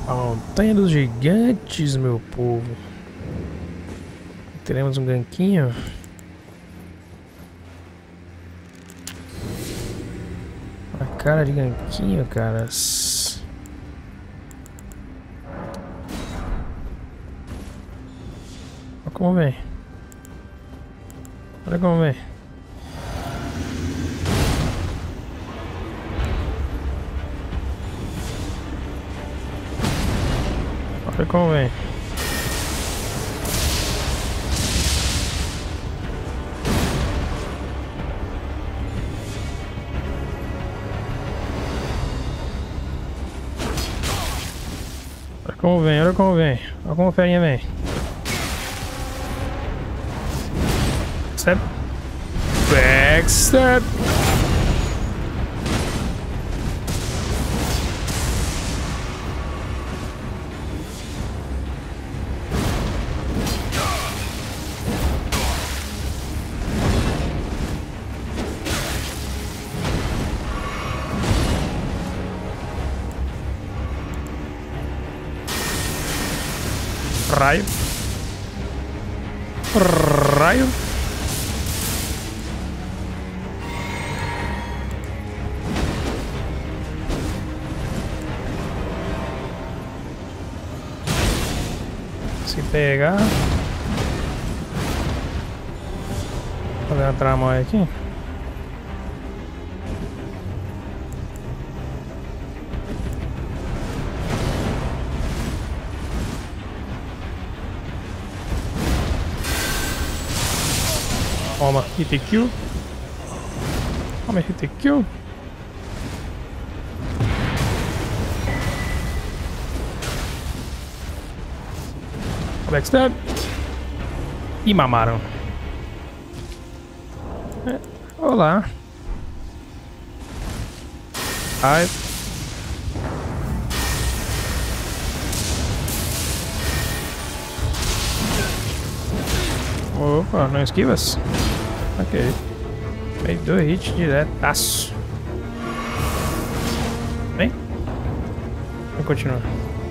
A Montanha dos Gigantes, meu povo. Teremos um ganquinho. A cara de ganquinho, caras. Olha como vem. Olha como vem. Olha como vem. Olha como vem, olha como vem. Olha como a ferinha vem. Step. Backstep. Raio. Raio. Se pegar. Vou fazer uma tramóia aqui. Toma, hit kill. Toma, hit kill. Backstab. E mamaram. Olá. Ai. Opa, não esquivas? Ok. Meio 2 hits diretaço. Vem. Vamos continuar.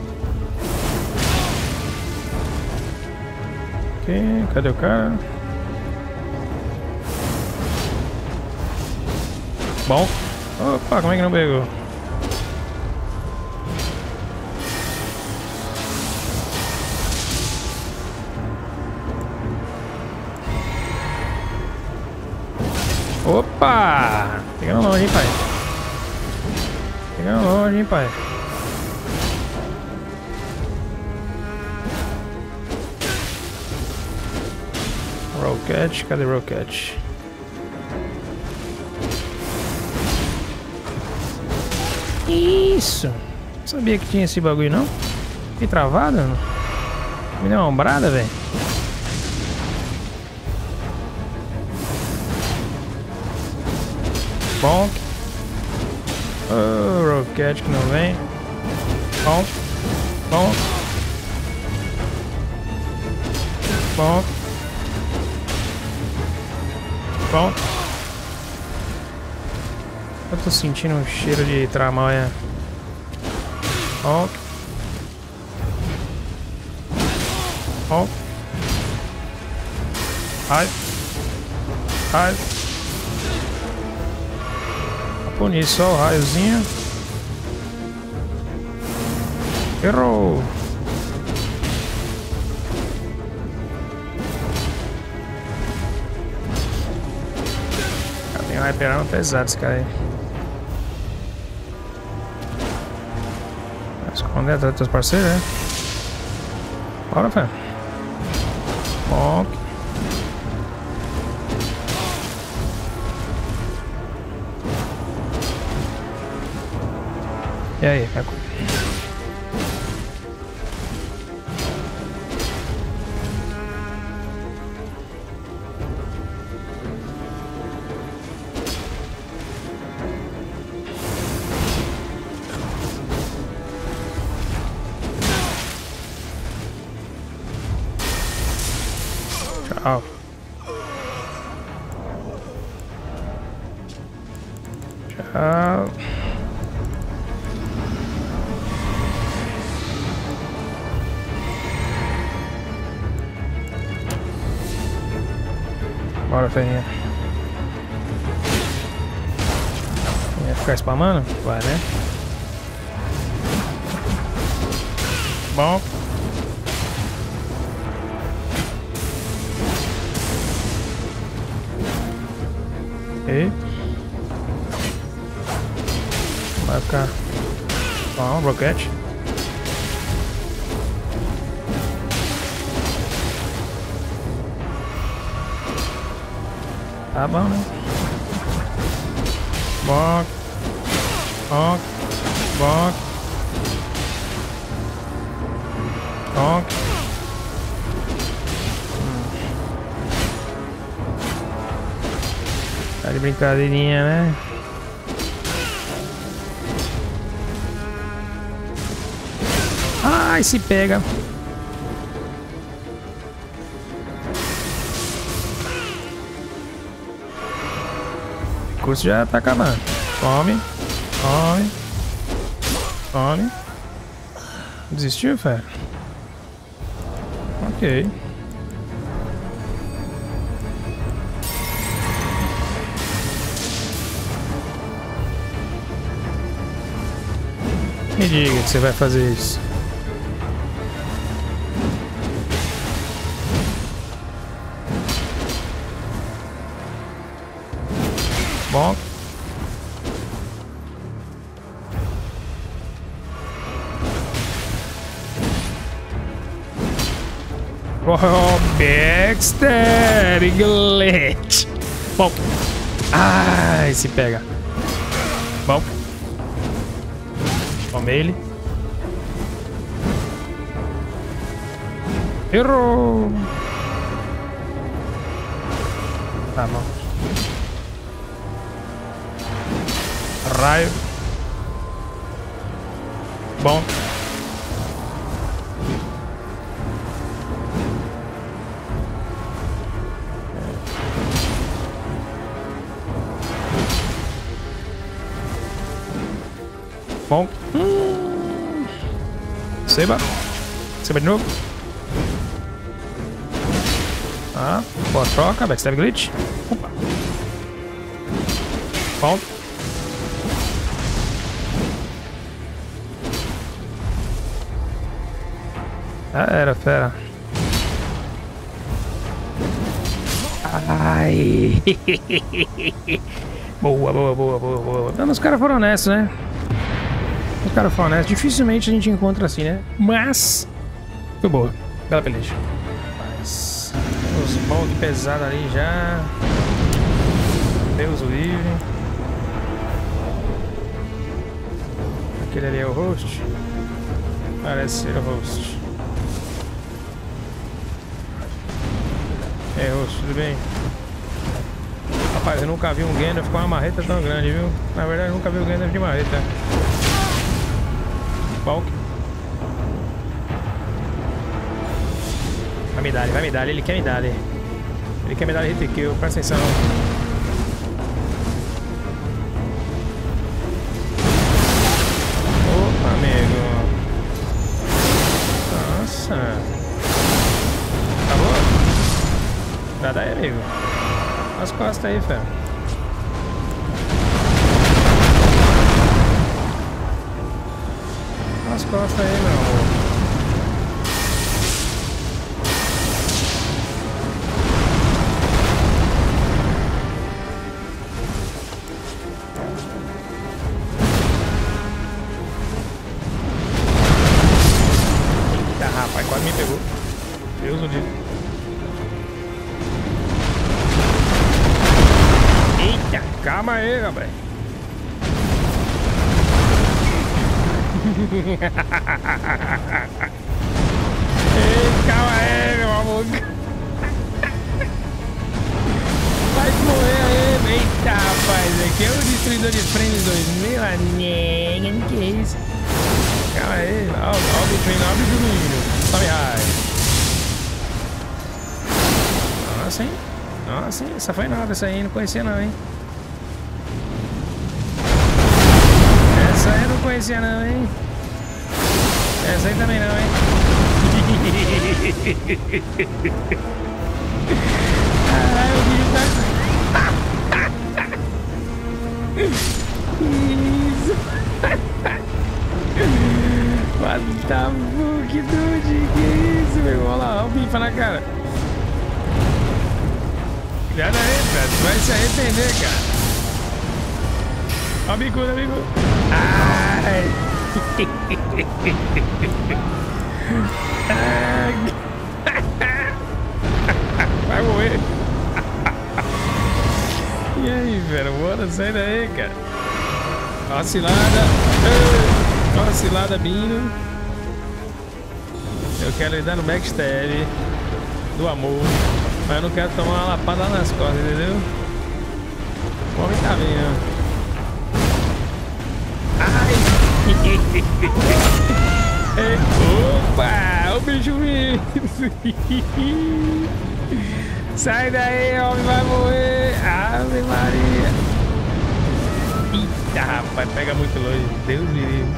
Ok, cadê o cara? Bom. Opa, como é que não pegou? Opa! Pegando longe, hein, pai? Pegando longe, hein, pai? Rocket, cadê o Rocket? Isso! Não sabia que tinha esse bagulho, não? Fiquei travado? Me deu uma ombrada, velho. Bonk. Oh, Rocket que não vem. Bonk. Bonk. Bonk. Bonk. Eu tô sentindo um cheiro de tramóia. Bonk. Bonk. Ai. Ai. Punir só o raiozinho. Errou! Tem um hyperão pesado esse cara aí. Vai esconder atrás dos teus parceiros, né? Bora, fé. Bonk. E aí, Kaku? Tchau. Tchau. Bora, ferinha. Vai ficar spamando? Vai, né? Bom. Ok. Vai ficar. Bom, roquete. Tá bom, né? Bonk. Bonk. Bonk. Bonk. Tá de brincadeirinha, né? Ai, se pega. O curso já tá acabando. Come. Come. Come. Desistiu, fera? Ok. Me diga que você vai fazer isso. Bom. Oh, Baxter, glitch. Bom. Ai, se pega. Bom. Toma ele. Errou. Tá bom. Raio. Bom. Bom. Seba. Seba de novo. Ah, boa troca. Backstab glitch. Opa. Bom. Ah, era fera. Ai. Boa, boa, boa, boa, boa. Não, os caras foram honestos, né? Os caras foram honestos. Dificilmente a gente encontra assim, né? Mas foi boa. Bela peleja. Mas os bonde pesados ali já. Deus o livre. Aquele ali é o host? Parece ser o host. É, host, tudo bem? Rapaz, eu nunca vi um Gandalf com uma marreta tão grande, viu? Na verdade, eu nunca vi um Gandalf de marreta. Balk. Vai me dar, ele quer me dar. Ele quer me dar hit kill, presta atenção. Opa, amigo. Nossa. Acabou? Dá daí, amigo. As costas aí, fé. As costas aí, meu amor. Eita, rapaz, quase me pegou. Deus o livre. Eita, calma aí, rapaz. Ei, calma aí, meu amor. Vai morrer aí. Eita, rapaz. Aqui é o Destruidor de Frames 2000. Nega, que é isso? Calma aí. Olha o bicho. Sobe high. Nossa, hein? Nossa, hein? Essa foi nova, essa aí. Não conhecia não, hein? Essa aí eu não conhecia não, hein? Essa aí também não, hein? Ai, o bicho Isso. What the fuck, dude? Que isso, meu irmão? Olha lá, olha o bifa na cara. Cuidado aí, velho. Tu vai se arrepender, cara. Olha o bicudo, olha o bicudo. Ai. Vai morrer. E aí, velho? Bora, sai daí, cara. Ó a cilada. Ó a cilada vindo. Eu quero ir dar no backstab do amor. Mas eu não quero tomar uma lapada lá nas costas, entendeu? O homem tá vindo. Ai! Opa! O bicho vindo! Sai daí, homem, vai morrer! Ave Maria! Eita, rapaz, pega muito longe. Deus me livre.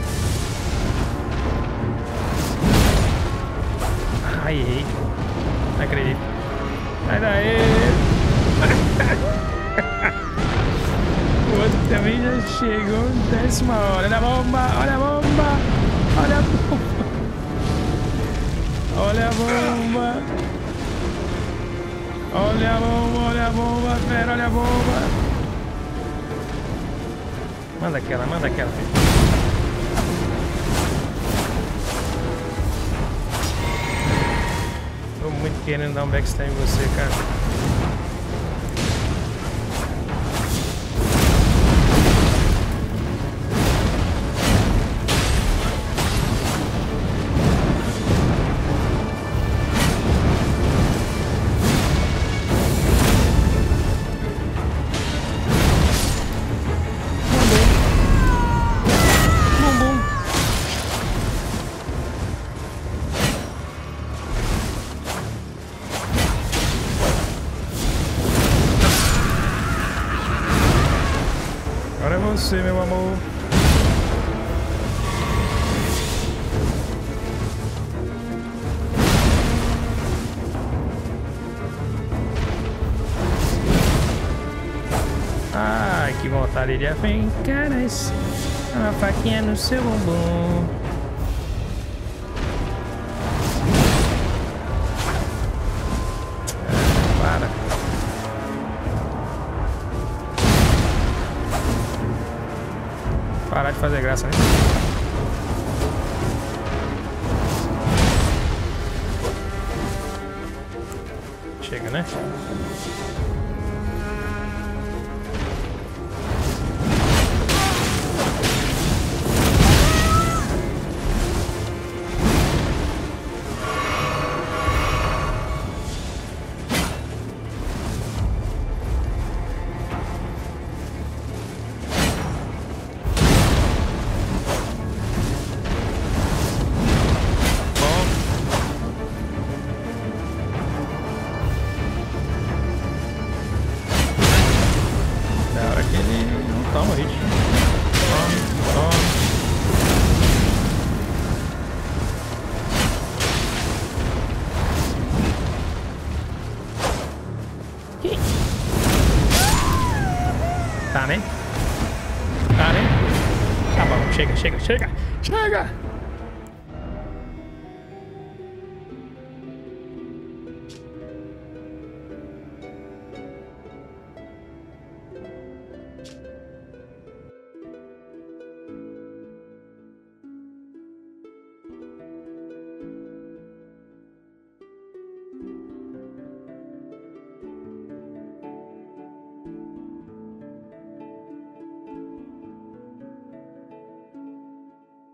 Ai, errei. Não acredito. Sai daí! O outro também já chegou em 10ª hora. Olha a bomba! Olha a bomba! Olha a bomba! Olha a bomba! Olha a bomba, fera, olha a bomba! Manda aquela, manda aquela. Tô muito querendo dar um backstab em você, cara. Você, meu amor. Ai, que vontade de afincar uma faquinha no seu bumbum. Parar de fazer graça, né? Chega, né? Toma, hit. Toma. Tá, né? Tá, né? Tá bom, chega.